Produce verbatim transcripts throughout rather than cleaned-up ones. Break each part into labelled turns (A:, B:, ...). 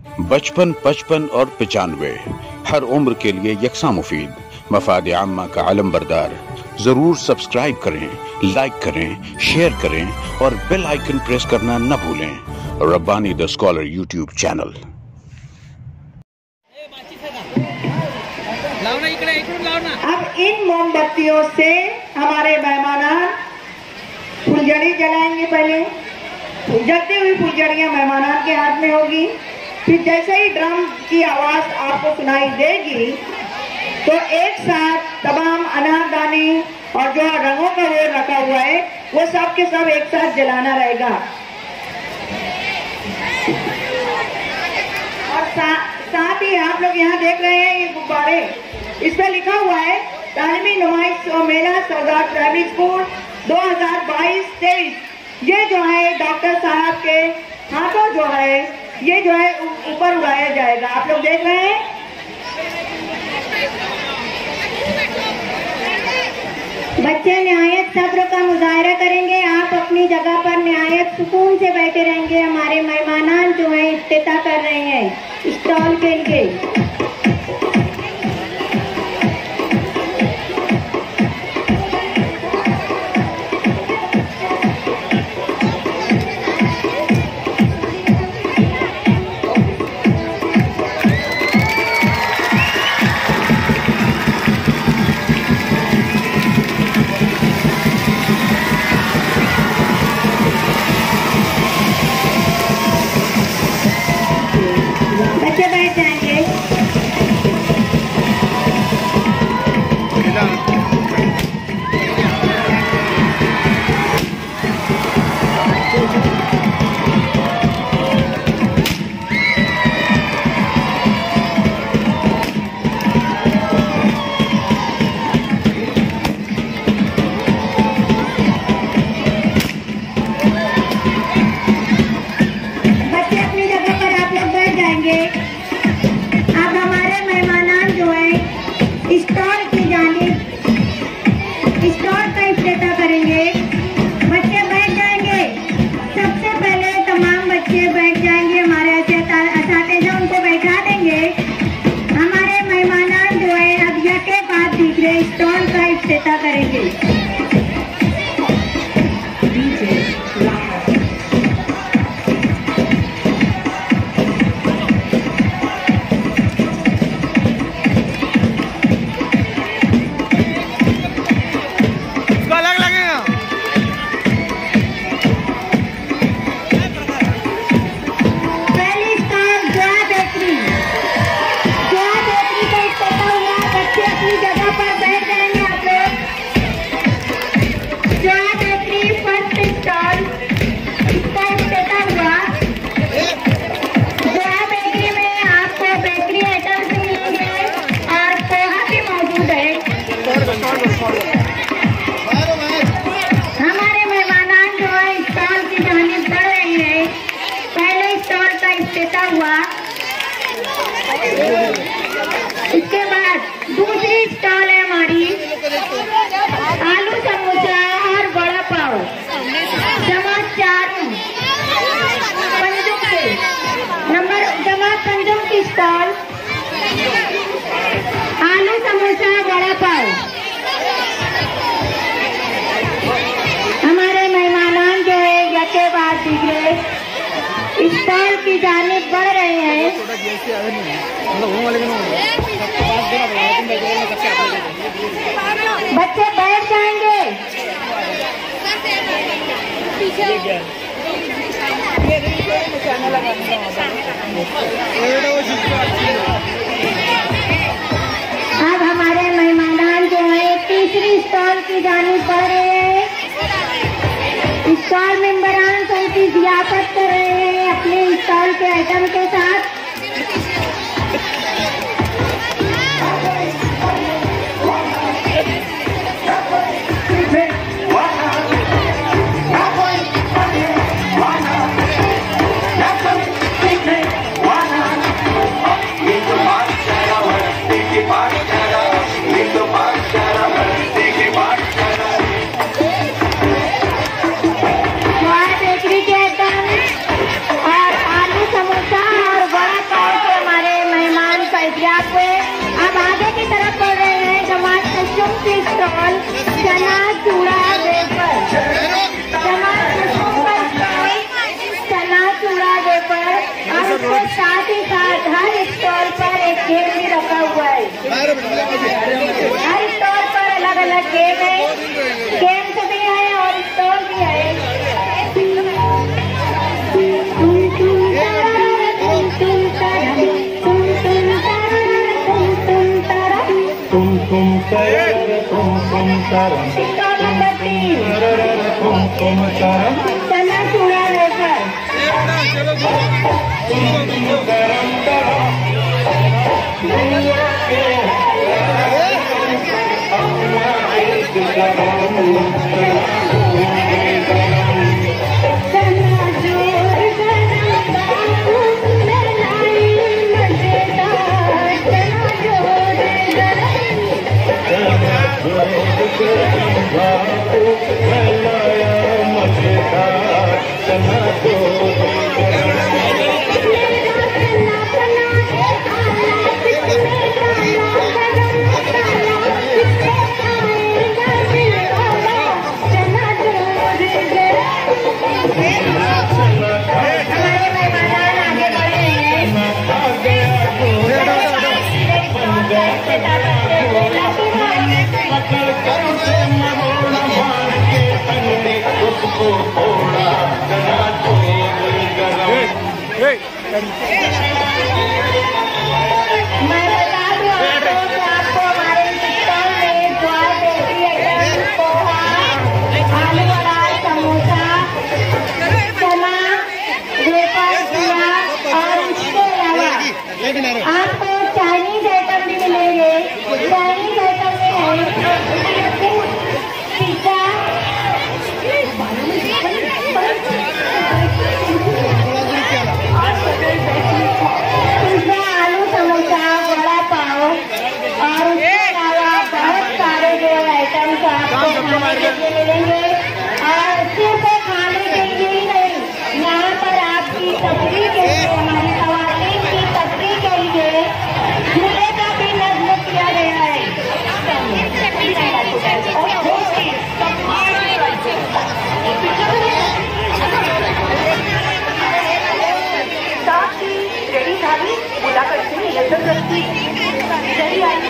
A: बचपन, पचपन और पचानवे, हर उम्र के लिए यकसा मुफीद, मफाद आम्मा का आलम बरदार। जरूर सब्सक्राइब करें, लाइक करें, शेयर करें और बेल आइकन प्रेस करना न भूलें। Rabbani the scholar YouTube channel.
B: अब इन मोमबत्तियों से हमारे मेहमान फुलझड़ी जलाएंगे। पहले जलती हुई फुलझड़ियां मेहमान के हाथ में होगी। फिर जैसे ही ड्रम की आवाज आपको सुनाई देगी तो एक साथ तमाम अनारदाने और जो रंगों का वो रखा हुआ है वो सब के सब एक साथ जलाना रहेगा। और सा, साथ ही आप लोग यहाँ देख रहे हैं ये गुब्बारे, इस पर लिखा हुआ है तालीमी नुमाइश मेला सरदार प्राइमरी स्कूल दो हज़ार बाईस तेईस। ये जो है डॉक्टर साहब के हाथों जो है ये जो है ऊपर उड़ाया जाएगा। आप लोग देख रहे हैं। बच्चे निहायत सब्र का मुजाहरा करेंगे। आप अपनी जगह पर निहायत सुकून से बैठे रहेंगे। हमारे मेहमान जो है इफ्तिताह कर रहे हैं स्टॉल के लिए। हमारे मेहमान जो है स्टॉल की जानिब बढ़ रहे हैं। पहले स्टॉल का इफ्तिताह हुआ, इसके बाद दूसरी स्टॉल है हमारी आलू समोसा और बड़ा पाव जमात चारों पंजुम के नंबर जमात पंजुम की स्टॉल आलू समोसा बड़ा पाव। हमारे मेहमान जो है यके बाद दूसरे स्टॉल की जानिब बढ़ रहे हैं। बच्चे बैठ जाएंगे। अब हमारे मेहमान जो है तीसरी स्टॉल की जानिब बढ़ रहे हैं। स्टॉल मेंबरान तो उनकी जियाफत कर रहे हैं अपने स्टॉल के आइटम के साथ। सिक्का नंबर तीन चना चूड़ा लेकर मैं बता दूं आपको कि आपको हमारे स्टॉल में ज्वार रोटी आइटम पोहा आलू वड़ा समोसा चना वेफर गुड़ा और इसके अलावा आपको चाइनीज आइटम भी मिलेंगे। चाइनीज आइटम में है पिज्जा पिज्जा आलू समोसा वड़ा पाव और उसके अलावा बहुत सारे जो आइटम्स आपको खाने के लिए मिलेंगे। और सिर्फ खाने के लिए ही नहीं, यहाँ पर आपकी तस्वीर के लिए हमारी खवातीन की तस्वीर के लिए झूले का भी नज्म किया गया है। साथ ही रेडी थाली बुला करके नजर रखी रेडी आई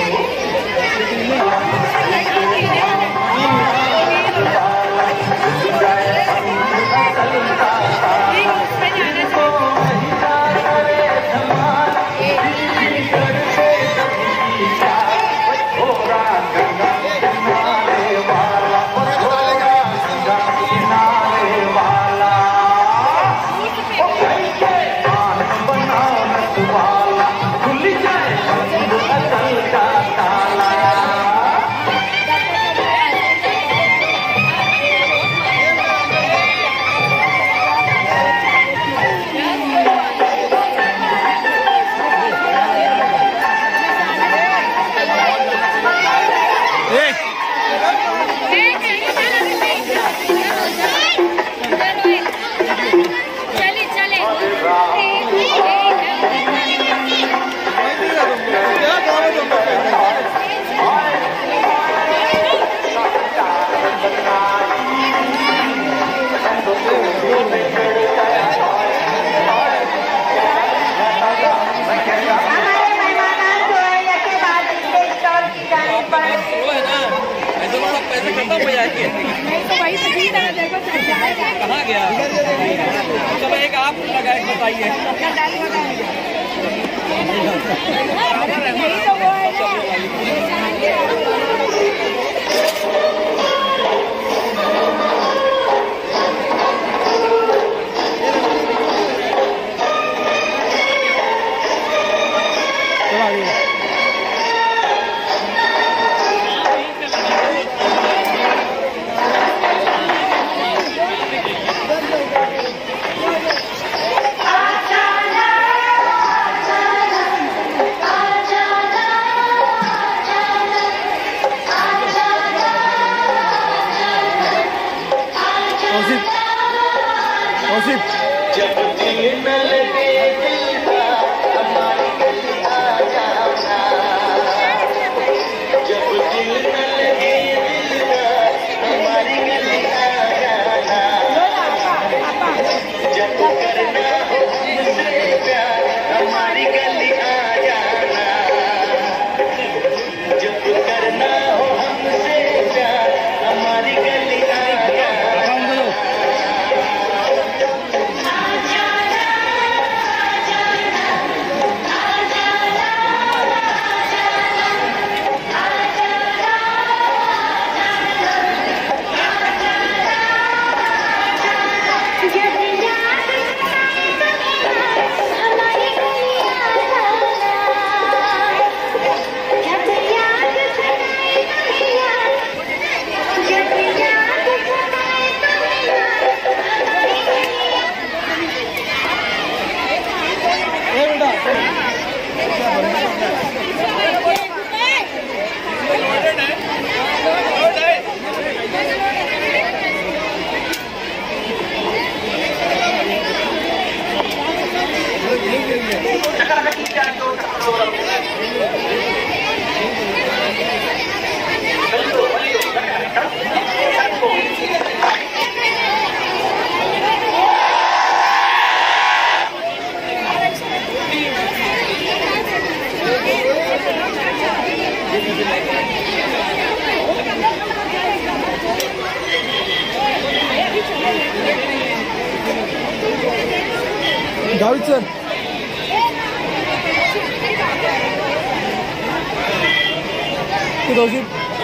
C: कहाँ गया? चलो एक आप लगा एक बताइए।
D: जब दिल न लगे दिल का हमारी गली आ जाना, जब दिल न लगे दिल का हमारी गली आ जाना, जब करना हो हमसे प्यार हमारी गली आ जाना, जब करना हो हमसे प्यार हमारी गली आ जाना।
E: David sir. David.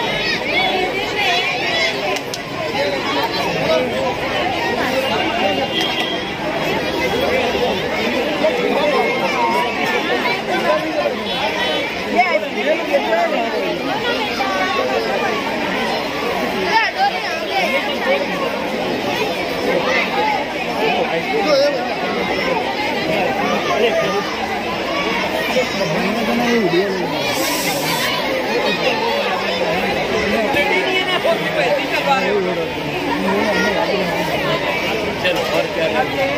C: चलो और क्या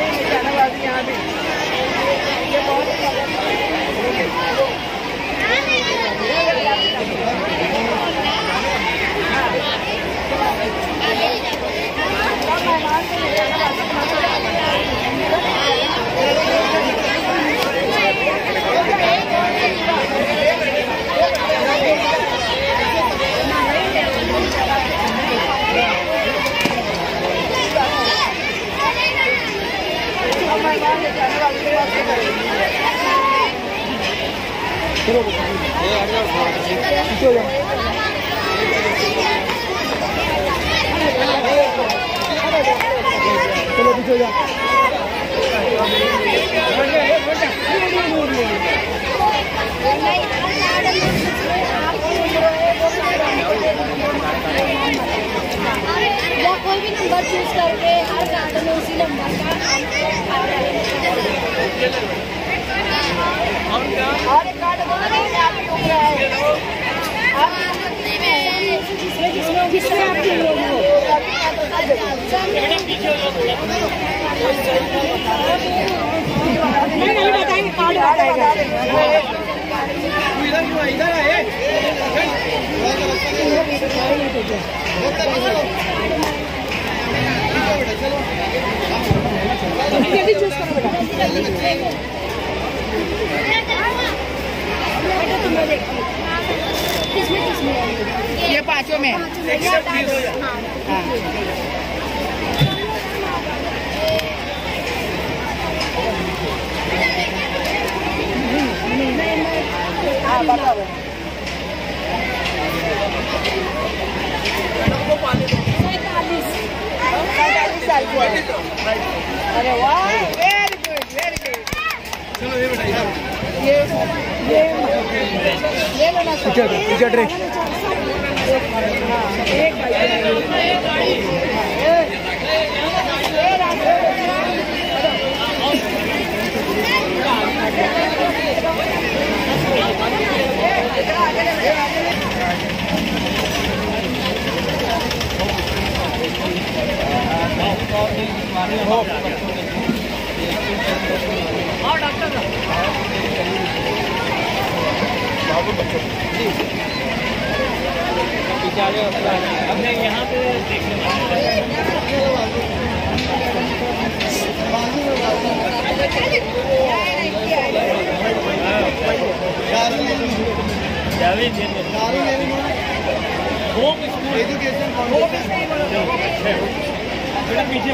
E: चलो पीछे जा।
F: या कोई भी नंबर चूज करके हर कार्ड में उसी नंबर का और एक कार्ड जिसमें जिसमें जिसमें आप नहीं नहीं बताएंगे कार्ड बताएगा
C: इधर आए
F: जल्दी चूज करो बेटा किसमें किसमें
B: ये पांचों में हाँ बताओ
F: पैंतालीस
B: पैंतालीस साल की है। अरे वाह वेरी गुड वेरी गुड।
C: चलो ये बेटा इधर
B: ये ये ये लेना
E: पीछे पीछे ट्रे
B: एक
C: हाँ डॉक्टर हमने यहाँ पे देखने होम स्कूल एजुकेशन पीछे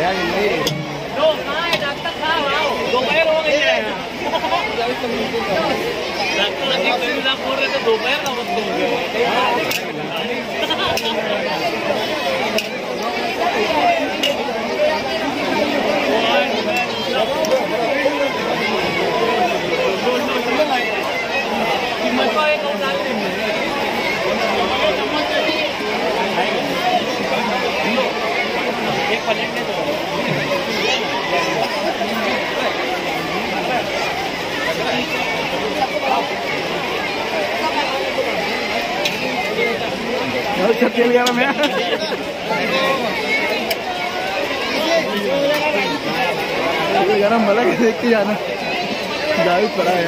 C: डॉक्टर साहब आओ, दोपहर हो गई है। डॉक्टर अधिक सुविधा बोल रहे थे, दोपहर का वक्त हो गया। एक प्लेट में दो।
E: तेल गरम है। गरम भला के देख के जाना, जावेद पड़ा है।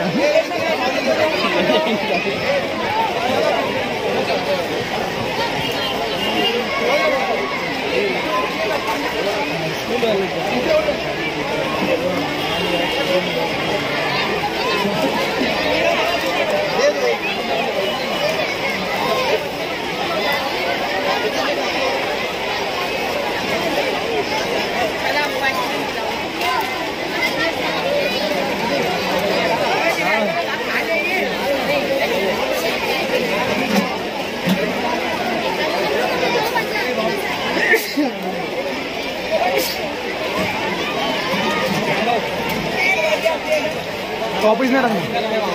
E: ऑफिस में रखना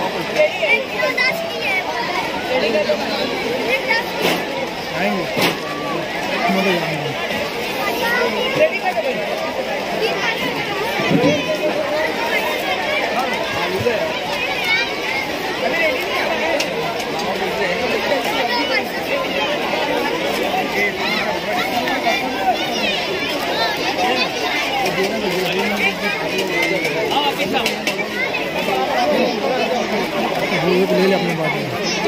E: ले ले अपने बात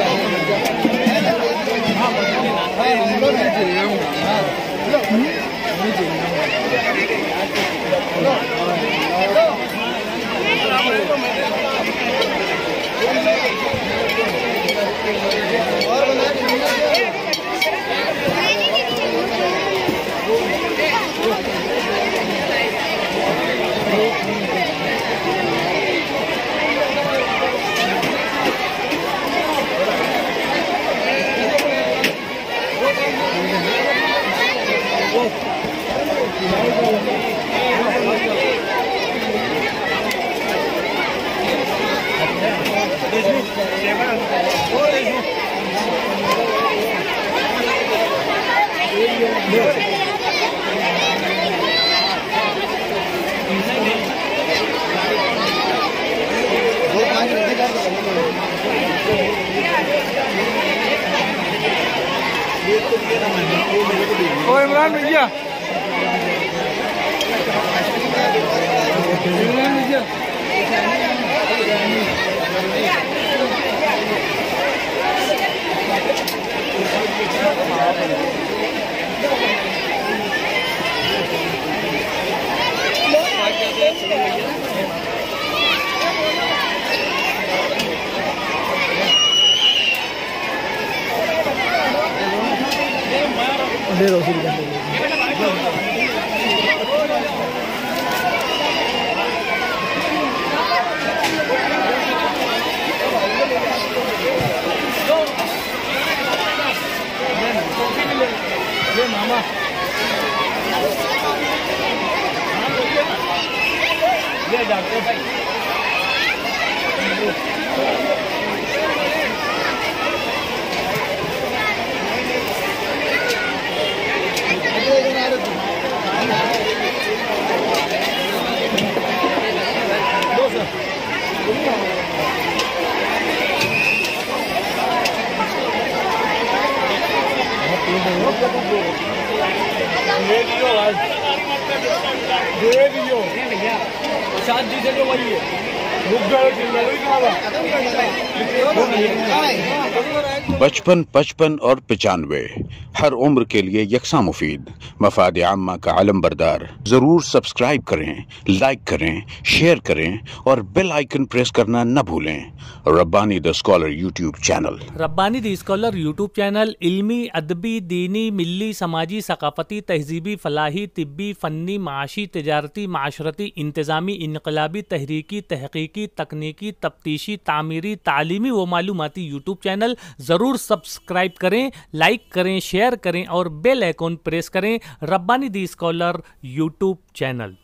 E: ओ इमरान भैया, इमरान भैया दे दो ये मामा ये डॉक्टर भाई सात जी से जो वही है।
A: बचपन, पचपन और पचानवे, हर उम्र के लिए यकसा मुफीद, मफाद आम्मा का आलम बरदार। जरूर सब्सक्राइब करें, लाइक करें, शेयर करें और बेल आइकन प्रेस करना न भूलें। Rabbani the scholar YouTube channel.
G: Rabbani the scholar YouTube channel इल्मी, अदबी, दीनी, मिल्ली, समाजी, सकाफती, तहजीबी, फलाही, तिब्बी, फ़न्नी, माशी, तिजारती, माशरती, इंतज़ामी, इनकलाबी, तहरीकी, तहकीकी, तकनीकी, तफ्तीशी, तामीरी, तालीमी व मालूमाती यूट्यूब चैनल। ज़रूर सब्सक्राइब करें, लाइक करें, शेयर करें और बेल आइकन प्रेस करें। Rabbani the scholar YouTube channel.